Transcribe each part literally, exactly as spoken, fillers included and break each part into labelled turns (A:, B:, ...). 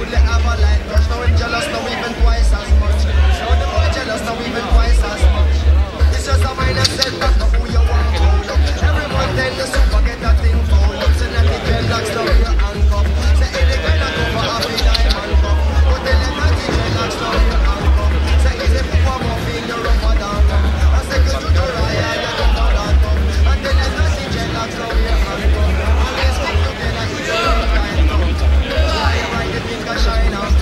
A: would let have a light touch. Now we're jealous, now even twice as much. Now the boy jealous, now even twice as much. It's just a mindset back of who you want to hold up. Everyone tell you super get that thing fold up. Say that the dreadlocks now your handcuff. Say if they gonna go for a big diamond cup. But tell them that the dreadlocks now your handcuff. Say easy for one more feel your rubber down. I say good to the riot, you don't know that up. And tell them that the dreadlocks now your handcuff. And let's come together, it's a long time now. Why you right the things that shine out?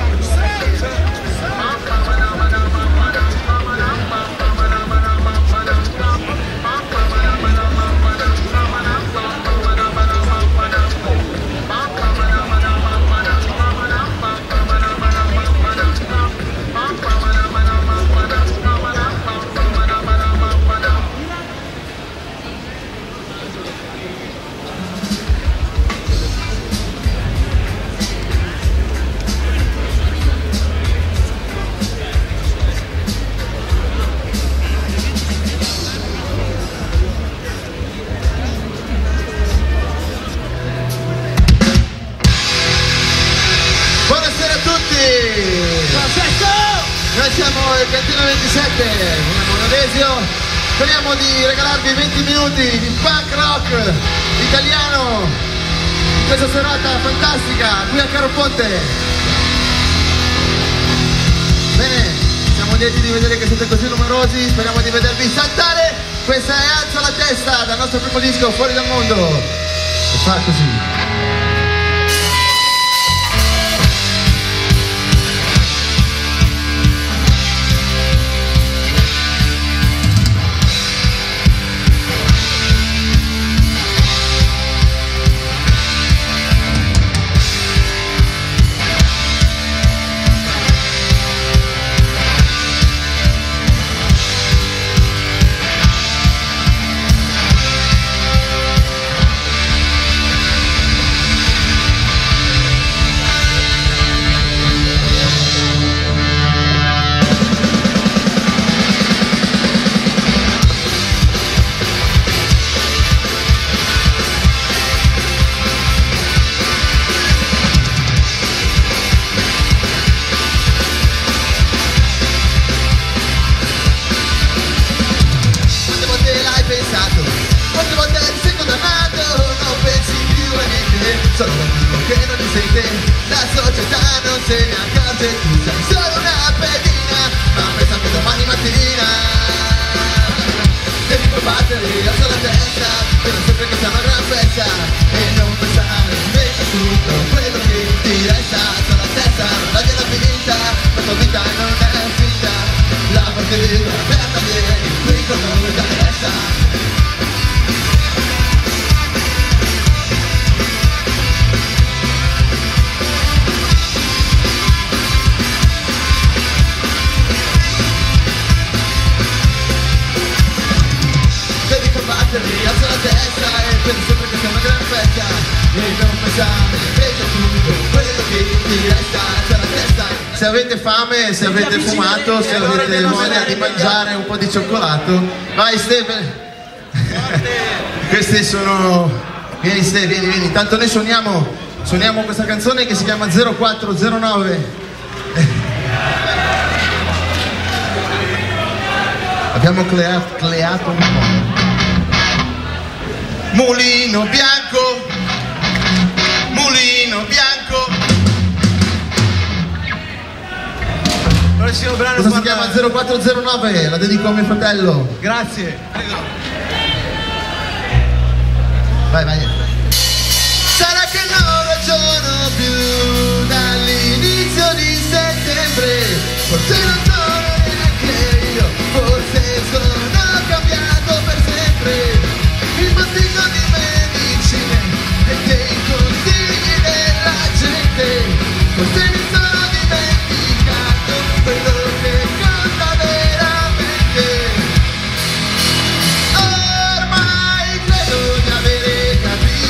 B: Noi siamo il Cantino ventisette, una Monadesio, speriamo di regalarvi venti minuti di punk rock italiano in questa serata fantastica qui a Caroponte. Bene, siamo lieti di vedere che siete così numerosi, speriamo di vedervi saltare. Questa è Alza la testa dal nostro primo disco Fuori dal mondo e fa così.
A: Quante volte sei condannato, non pensi più a niente. Solo l'amico che non ti sente, la società non se ne accorge. Tu sei solo una pedina, ma pensa che domani mattina devi combattere, alza la testa, per sempre che sei una gran festa. E non pensare invece a tutto quello che ti resta. Alza la testa, non la viene finita, la tua vita non è finita. La partita aperta viene, qui con noi da resta. Alza la testa e pensi sempre che sia una gran festa. E non pensare invece a tutto quello che ti resta. Alza la testa. Se avete fame, se avete fumato, se avete voglia di mangiare un po' di cioccolato, vai Steve. Questi sono... Vieni Steve, vieni, vieni. Intanto noi suoniamo, suoniamo questa canzone che si chiama zero quattro zero nove. Abbiamo creato, creato un po'. Mulino bianco, mulino bianco.
C: Il prossimo brano
A: Questo
C: parla...
A: si chiama zero quattro zero nove, la dedico a mio fratello.
C: Grazie. Prego.
A: Vai, vai. Sarà che non ragiono più dall'inizio di settembre. Forse non sono neanche io, forse sono cambiato per sempre. Il bottino di medicine e dei consigli della gente. Forse mi sono dimenticato quello che conta veramente. Ormai credo di avere capito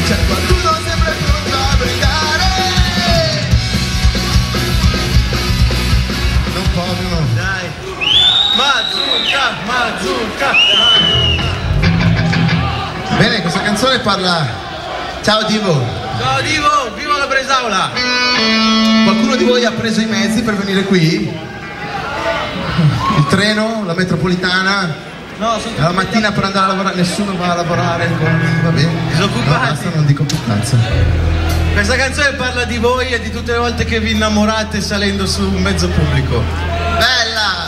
B: c'è qualcuno sempre pronto a brindare. Non proprio.
C: Dai. Mazzucca, mazzucca, mazzucca.
B: Bene, questa canzone parla. Ciao Divo.
C: Ciao Divo, viva la Bresaola.
B: Qualcuno di voi ha preso i mezzi per venire qui? Il treno, la metropolitana?
C: No, sono
B: La mattina per andare a lavorare, nessuno va a lavorare, va bene.
C: Disoccupati.
B: No, basta, non dico più cazzo.
C: Questa canzone parla di voi e di tutte le volte che vi innamorate salendo su un mezzo pubblico.
B: Bella!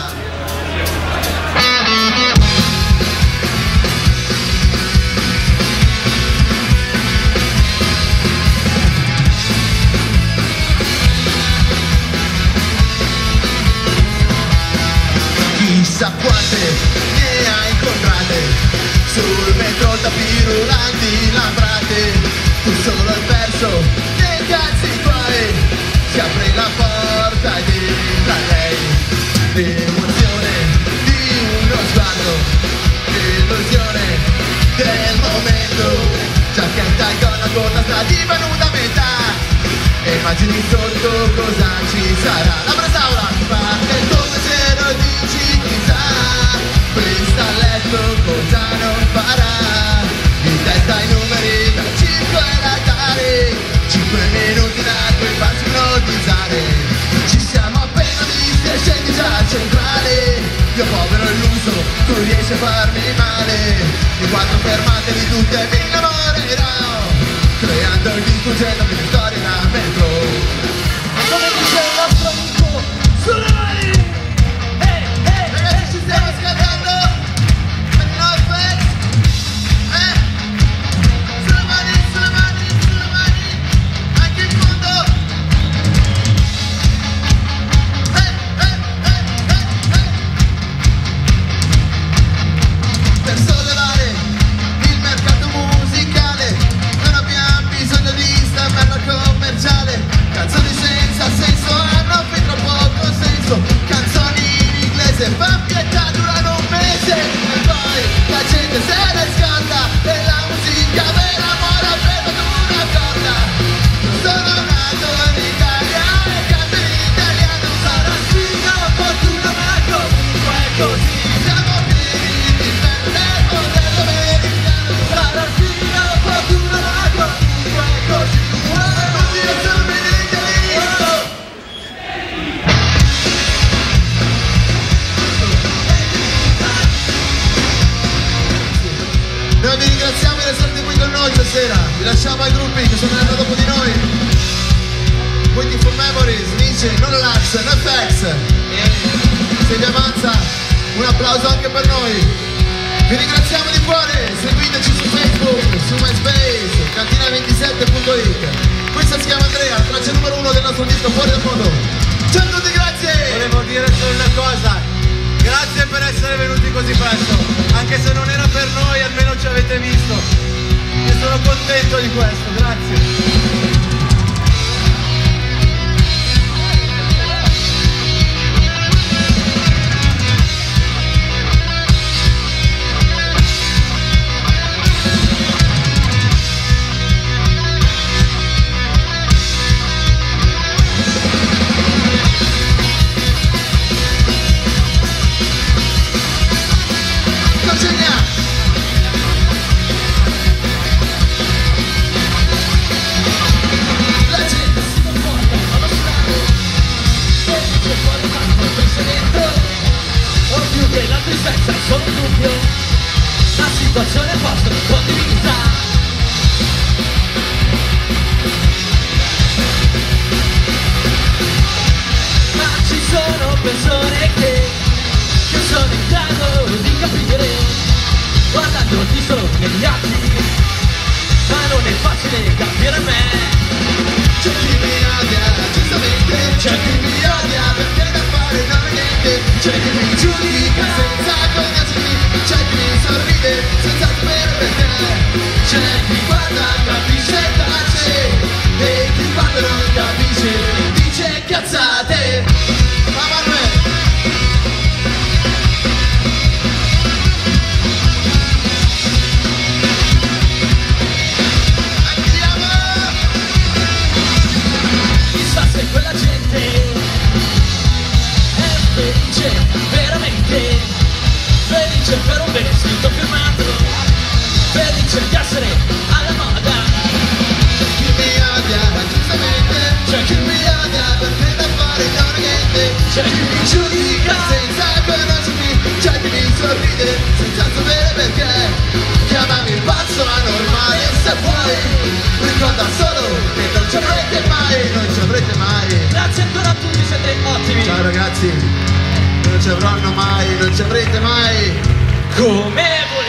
B: Chissà quante ne hai incontrate sul metro, tapirulanti, lambrate. Tu solo il verso dei cazzi tuoi, si apre la porta ed entra lei. L'emozione di uno sguardo, l'illusione del momento. Giacchetta e gonna corta sta divenuta a metà. E immagini sotto cosa ci sarà. La Bresaola parte come se lo dici, chissà. Questa a letto cosa non farà. In testa i numeri da cinque da dare. Cinque minuti da cui farsi ipnotizzare. Ci siamo appena visti e scendi già al centrale. Io povero illuso, tu riesci a farmi male. In quattro fermate di tutte mi innamorerò, creando il disfuggendo di storie da metro. Come dice il nostro amico, sulle mani! Hey, hey, ragazzi, ci stiamo scaldando? No effect? Eh? Sulle mani, sulle mani, sulle mani! Anche in fondo! Hey, hey, hey, hey, hey! Per sollevare il mercato musicale non abbiamo bisogno di sta merda commerciale. Canzoni senza senso hanno fin troppo poco senso. Canzoni in inglese fan pietà, durano un mese e poi la gente se ne scorda e la musica vera mora per una corda. Sono nato in Italia e canto in italiano. Sarà figo, fortuna ma comunque è così. Siamo pieni di fan del modello americano. Sarà figo, fortuna ma comunque è così. Oddio, sono noi vi ringraziamo di essere qui con noi stasera. Vi lasciamo ai gruppi che sono venuti dopo di noi. Waiting for Memories, Nietzsche, Non Relax, No Effects. Se vi avanza un applauso anche per noi. Vi ringraziamo di cuore. Seguiteci su Facebook, su MySpace, cantina ventisette punto it. Questa si chiama Andrea, traccia numero uno del nostro disco Fuori dal Mondo. Ciao a tutti, grazie.
C: Volevo dire solo una cosa. Grazie per essere venuti così presto. Anche se non era per noi, almeno ci avete visto. E sono contento di questo, grazie.
D: La tristezza è solo un dubbio, la situazione è posta condivisa. Ma ci sono persone che, che sono in grado di capire, guardandoti solo negli occhi, ma non è facile capire me.
B: C'è chi mi odia, giustamente, c'è chi mi odia perché da fare non è niente. C'è chi mi giudica senza conoscermi, c'è chi mi sorride senza sapere perché. C'è chi guarda, capisce e tace, e chi guarda non capisce e dice cazzate. Mamma mia! Anche da solo, che non ci avrete mai, non ci avrete mai.
D: Grazie ancora a tutti, siete ottimi.
B: Ciao ragazzi, non ci avranno mai, non ci avrete mai.
D: Come volete.